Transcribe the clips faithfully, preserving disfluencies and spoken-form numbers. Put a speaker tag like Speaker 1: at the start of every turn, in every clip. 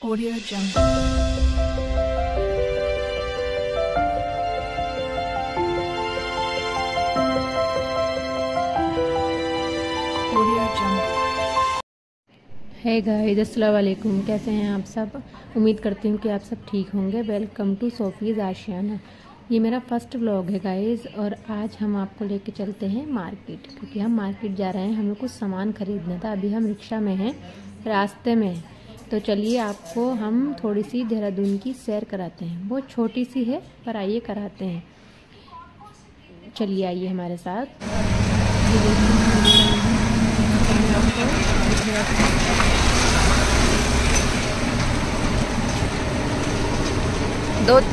Speaker 1: Audio Jungle।
Speaker 2: है guys, अस्सलाम वालेकुम। कैसे हैं आप सब? उम्मीद करती हूँ कि आप सब ठीक होंगे। Welcome to Sofi's Aashiyana. ये मेरा फर्स्ट व्लॉग है गाइस, और आज हम आपको लेके चलते हैं मार्केट, क्योंकि हम मार्केट जा रहे हैं। हमें कुछ सामान खरीदना था। अभी हम रिक्शा में हैं, रास्ते में हैं। तो चलिए आपको हम थोड़ी सी देहरादून की सैर कराते हैं। बहुत छोटी सी है, पर आइए कराते हैं। चलिए आइए हमारे साथ। दो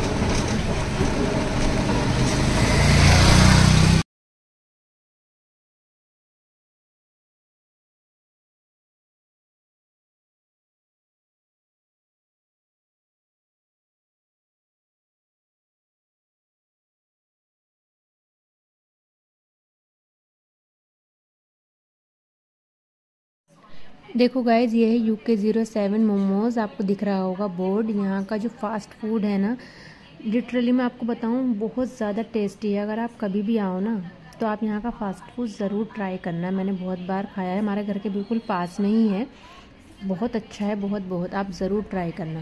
Speaker 2: देखो गाइज, ये है यूके ज़ीरो सेवन मोमोज। आपको दिख रहा होगा बोर्ड। यहाँ का जो फास्ट फूड है ना, लिटरली मैं आपको बताऊँ, बहुत ज़्यादा टेस्टी है। अगर आप कभी भी आओ ना, तो आप यहाँ का फास्ट फूड ज़रूर ट्राई करना। मैंने बहुत बार खाया है, हमारे घर के बिल्कुल पास में ही है। बहुत अच्छा है, बहुत बहुत आप ज़रूर ट्राई करना।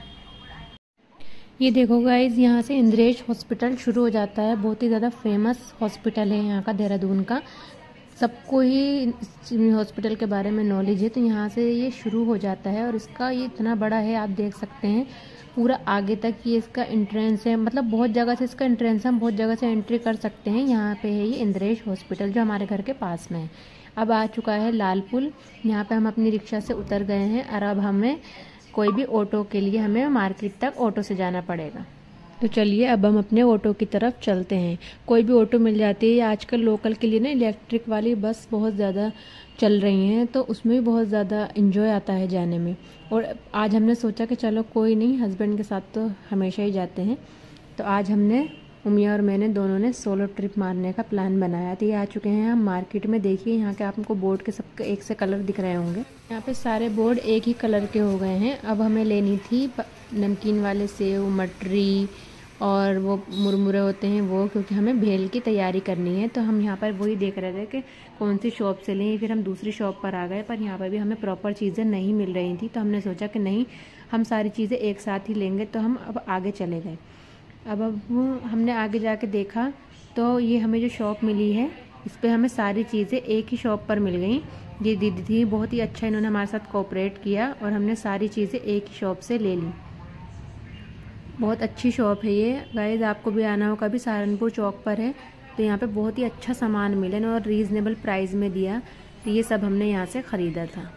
Speaker 2: ये देखो गाइज, यहाँ से इंद्रेश हॉस्पिटल शुरू हो जाता है। बहुत ही ज़्यादा फेमस हॉस्पिटल है यहाँ का, देहरादून का। सबको ही हॉस्पिटल के बारे में नॉलेज है। तो यहाँ से ये शुरू हो जाता है, और इसका ये इतना बड़ा है, आप देख सकते हैं। पूरा आगे तक ये इसका एंट्रेंस है। मतलब बहुत जगह से इसका एंट्रेंस है, हम बहुत जगह से एंट्री कर सकते हैं। यहाँ पे है ये इंद्रेश हॉस्पिटल, जो हमारे घर के पास में है। अब आ चुका है लाल पुल। यहाँ पे हम अपनी रिक्शा से उतर गए हैं, और अब हमें कोई भी ऑटो के लिए हमें मार्केट तक ऑटो से जाना पड़ेगा। तो चलिए अब हम अपने ऑटो की तरफ चलते हैं। कोई भी ऑटो मिल जाती है। आजकल लोकल के लिए ना इलेक्ट्रिक वाली बस बहुत ज़्यादा चल रही हैं, तो उसमें भी बहुत ज़्यादा एंजॉय आता है जाने में। और आज हमने सोचा कि चलो कोई नहीं, हस्बैंड के साथ तो हमेशा ही जाते हैं। तो आज हमने, उमिया और मैंने दोनों ने सोलो ट्रिप मारने का प्लान बनाया। तो ये आ चुके हैं हम मार्केट में। देखिए यहाँ के आपको बोर्ड के सबके एक से कलर दिख रहे होंगे। यहाँ पे सारे बोर्ड एक ही कलर के हो गए हैं। अब हमें लेनी थी नमकीन वाले सेव, मटरी और वो मुरमुरे होते हैं वो, क्योंकि हमें भेल की तैयारी करनी है। तो हम यहाँ पर वही देख रहे थे कि कौन सी शॉप से लें। फिर हम दूसरी शॉप पर आ गए, पर यहाँ पर भी हमें प्रॉपर चीज़ें नहीं मिल रही थी। तो हमने सोचा कि नहीं, हम सारी चीज़ें एक साथ ही लेंगे। तो हम अब आगे चले गए। अब अब हमने आगे जाके देखा, तो ये हमें जो शॉप मिली है, इस पर हमें सारी चीज़ें एक ही शॉप पर मिल गई। ये दीदी थी, बहुत ही अच्छा इन्होंने हमारे साथ कोऑपरेट किया, और हमने सारी चीज़ें एक ही शॉप से ले ली। बहुत अच्छी शॉप है ये गाइस। आपको भी आना हो कभी, सहारनपुर चौक पर है। तो यहाँ पे बहुत ही अच्छा सामान मिले और रीज़नेबल प्राइस में दिया। तो ये सब हमने यहाँ से ख़रीदा था।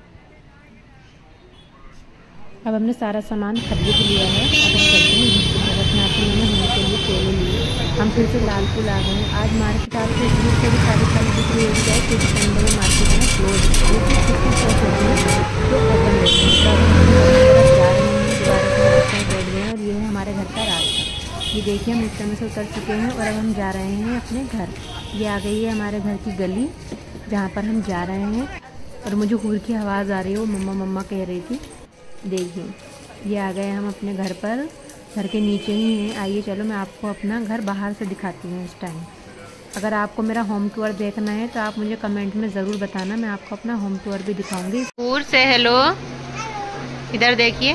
Speaker 2: अब हमने सारा सामान खरीद लिया है। अब हम चलते हैं यहाँ पे मैंने होने के लिए केले लिए। हम फिर से लाल पुल आ गए। आज मार्केट आपको इतनी से भी सारी सारी दिख रही होगी जाए, क्योंकि संडे में मार्केट में क्लोज होती है। तो ओपन रहती है। जा रहे हैं दोबारा बैठ गए, और ये है हमारे घर का रास्ता। ये देखिए, हम रिक्शा में से उतर चुके हैं, और अब हम जा रहे हैं अपने घर। ये आ गई है हमारे घर की गली, जहाँ पर हम जा रहे हैं। और मुझे हूर की आवाज़ आ रही है, वो मम्मा मम्मा कह रही थी। देखिए, ये आ गए हम अपने घर पर। घर के नीचे ही हैं। आइए चलो मैं आपको अपना घर बाहर से दिखाती हूँ इस टाइम। अगर आपको मेरा होम टूर देखना है तो आप मुझे कमेंट में ज़रूर बताना, मैं आपको अपना होम टूर भी दिखाऊंगी। दूर से हेलो, इधर देखिए।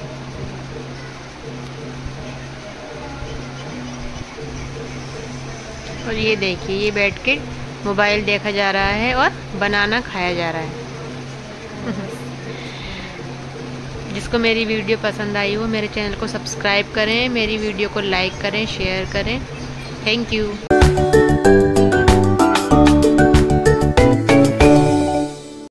Speaker 2: और ये देखिए, ये बैठ के मोबाइल देखा जा रहा है और बनाना खाया जा रहा है। जिसको मेरी वीडियो पसंद आई हो, मेरे चैनल को सब्सक्राइब करें, मेरी वीडियो को लाइक करें, शेयर करें। Thank you.